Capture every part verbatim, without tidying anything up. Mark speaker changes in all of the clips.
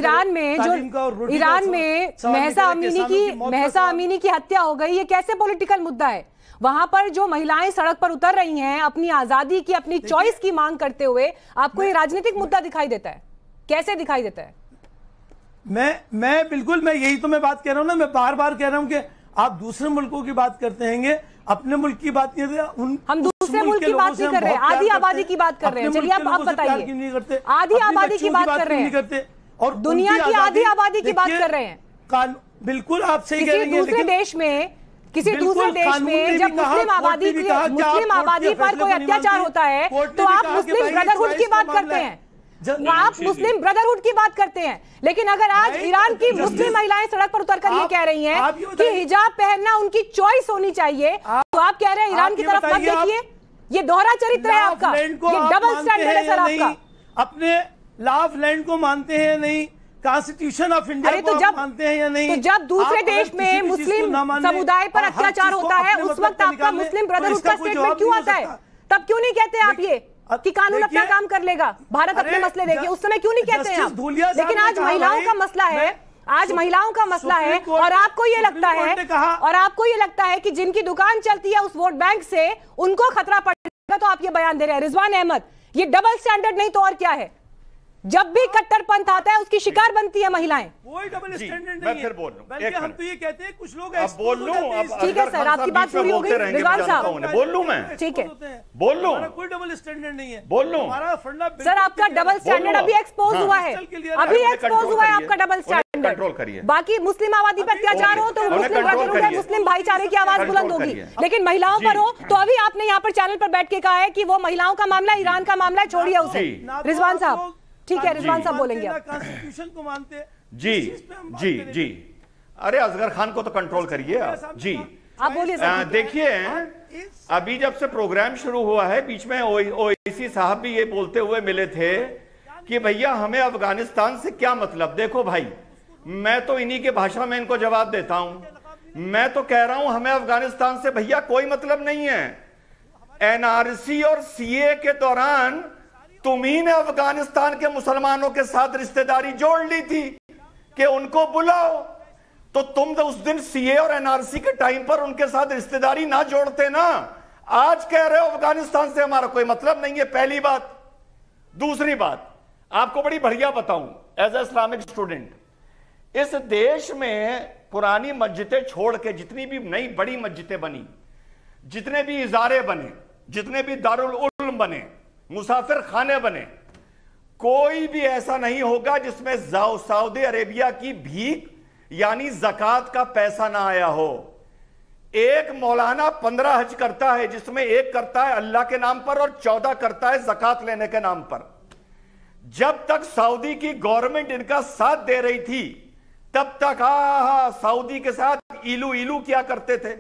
Speaker 1: Iran में जो Iran में महसा अमीनी की महसा अमीनी की हत्या हो गई, ये कैसे पॉलिटिकल मुद्दा है? वहां पर जो महिलाएं सड़क पर उतर रही हैं अपनी आजादी की, अपनी चॉइस की मांग करते हुए, आपको ये राजनीतिक मुद्दा दिखाई देता है? कैसे दिखाई देता है?
Speaker 2: मैं मैं बिल्कुल मैं यही तो मैं बात कह रहा हूं ना, मैं बार बार कह रहा हूं कि आप दूसरे मुल्कों की बात करते हैं, अपने मुल्क की बात नहीं करते। उन
Speaker 1: हम दूसरे मुल्क की बात नहीं कर रहे हैं, आधी आबादी की बात कर रहे हैं। चलिए आप आप बताइए, आधी आबादी की बात कर रहे हैं और दुनिया की आधी आबादी की बात कर रहे हैं।
Speaker 2: बिल्कुल आप सही कह रहे हैं।
Speaker 1: दूसरे देश में किसी दूसरे देश में जब मुस्लिम आबादी की मुस्लिम आबादी पर कोई अत्याचार होता है तो आप मुस्लिम ब्रदरहुड की बात करते हैं, आप मुस्लिम ब्रदरहुड की बात करते हैं। लेकिन अगर आज ईरान की मुस्लिम महिलाएं सड़क पर उतरकर ये कह रही हैं कि हिजाब पहनना उनकी चॉइस होनी चाहिए, तो आप कह रहे हैं ईरान की तरफ मत देखिए। ये दोहरा चरित्र है आपका, ये डबल स्टैंडर्ड है सर आपका।
Speaker 2: अपने लॉ ऑफ लैंड को मानते हैं नहीं, कॉन्स्टिट्यूशन ऑफ इंडिया को
Speaker 1: तो जब
Speaker 2: मानते हैं या नहीं?
Speaker 1: तो जब दूसरे देश में मुस्लिम समुदाय पर अत्याचार होता है उस वक्त आपका मुस्लिम ब्रदरहुड का स्टेटमेंट क्यों आता है? तब क्यों नहीं कहते आप ये कि कानून अपना काम कर लेगा, भारत अपने मसले देखे? उस समय क्यों नहीं कहते हैं आप? लेकिन आज महिलाओं का मसला है, आज महिलाओं का मसला है और आपको ये लगता है और आपको ये लगता है कि जिनकी दुकान चलती है उस वोट बैंक से उनको खतरा पड़ेगा, तो आप ये बयान दे रहे हैं। रिजवान अहमद, ये डबल स्टैंडर्ड नहीं तो और क्या है? जब भी कट्टरपंथ आता है उसकी शिकार बनती है महिलाएं।
Speaker 2: कोई डबल स्टैंडर्ड नहीं
Speaker 3: मैं फिर बोल लूं,
Speaker 2: बल्कि हम तो ये कहते हैं कुछ लोग
Speaker 3: अब बोल लूं।
Speaker 1: ठीक है सर, आपकी बात पूरी हो गई। रिजवान साहब
Speaker 3: बोल लूं, मैं
Speaker 1: ठीक है
Speaker 3: बोल लूं।
Speaker 2: कोई डबल स्टैंडर्ड नहीं है,
Speaker 3: बोल लूं।
Speaker 2: हमारा फंडा
Speaker 1: सर आपका डबल स्टैंडर्ड अभी एक्सपोज हुआ है, अभी एक्सपोज हुआ है आपका डबल स्टैंडर्ड।
Speaker 3: कंट्रोल करिए।
Speaker 1: बाकी मुस्लिम आबादी पर अत्याचार हो तो मुस्लिम ब्रदरहुड है, मुस्लिम भाईचारे की आवाज बुलंद होगी। लेकिन महिलाओं पर हो तो अभी आपने यहाँ पर चैनल पर बैठ के कहा है कि वो महिलाओं का मामला, ईरान का मामला, छोड़िए उसे। रिजवान साहब ठीक है, रिजवान साहब बोलेंगे आप।
Speaker 2: कॉन्स्टिट्यूशन को मानते
Speaker 3: जी जी जी। अरे असगर खान को तो कंट्रोल करिए आप जी,
Speaker 1: आप बोलिए।
Speaker 3: देखिए अभी जब से प्रोग्राम शुरू हुआ है बीच में ओवैसी साहब भी ये बोलते हुए मिले थे कि भैया हमें अफगानिस्तान से क्या मतलब। देखो भाई, मैं तो इन्हीं के भाषा में इनको जवाब देता हूं। मैं तो कह रहा हूं हमें अफगानिस्तान से भैया कोई मतलब नहीं है। एनआरसी और सीए के दौरान तुम्ही ने अफगानिस्तान के मुसलमानों के साथ रिश्तेदारी जोड़ ली थी कि उनको बुलाओ, तो तुम तो उस दिन सीए और एनआरसी के टाइम पर उनके साथ रिश्तेदारी ना जोड़ते ना। आज कह रहे हो अफगानिस्तान से हमारा कोई मतलब नहीं है, पहली बात। दूसरी बात आपको बड़ी बढ़िया बताऊं, एज ए इस्लामिक स्टूडेंट, इस देश में पुरानी मस्जिदें छोड़ के जितनी भी नई बड़ी मस्जिदें बनी, जितने भी इजारे बने, जितने भी दारुल उलूम बने, मुसाफिर खाने बने, कोई भी ऐसा नहीं होगा जिसमें सऊदी अरेबिया की भीख यानी ज़कात का पैसा ना आया हो। एक मौलाना पंद्रह हज करता है जिसमें एक करता है अल्लाह के नाम पर और चौदह करता है ज़कात लेने के नाम पर। जब तक सऊदी की गवर्नमेंट इनका साथ दे रही थी तब तक हा सऊदी के साथ इलू इलू किया करते थे।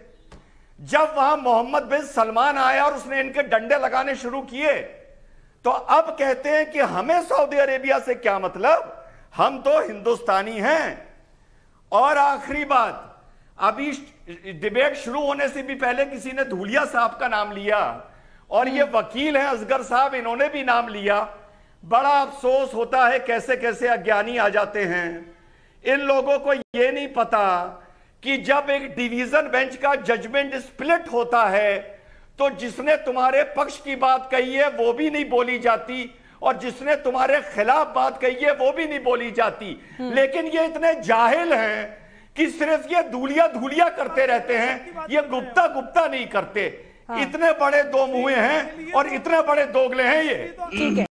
Speaker 3: जब वहां मोहम्मद बिन सलमान आया और उसने इनके डंडे लगाने शुरू किए तो अब कहते हैं कि हमें सऊदी अरेबिया से क्या मतलब, हम तो हिंदुस्तानी हैं। और आखिरी बात, अभी डिबेट शुरू होने से भी पहले किसी ने धूलिया साहब का नाम लिया और ये वकील हैं असगर साहब, इन्होंने भी नाम लिया। बड़ा अफसोस होता है कैसे कैसे अज्ञानी आ जाते हैं। इन लोगों को यह नहीं पता कि जब एक डिवीजन बेंच का जजमेंट स्प्लिट होता है तो जिसने तुम्हारे पक्ष की बात कही है वो भी नहीं बोली जाती और जिसने तुम्हारे खिलाफ बात कही है वो भी नहीं बोली जाती। लेकिन ये इतने जाहिल हैं कि सिर्फ ये धूलिया धूलिया करते रहते हैं, ये गुप्ता गुप्ता नहीं करते। इतने बड़े दो मुंहे हैं और इतने बड़े दोगले हैं ये।
Speaker 1: ठीक है।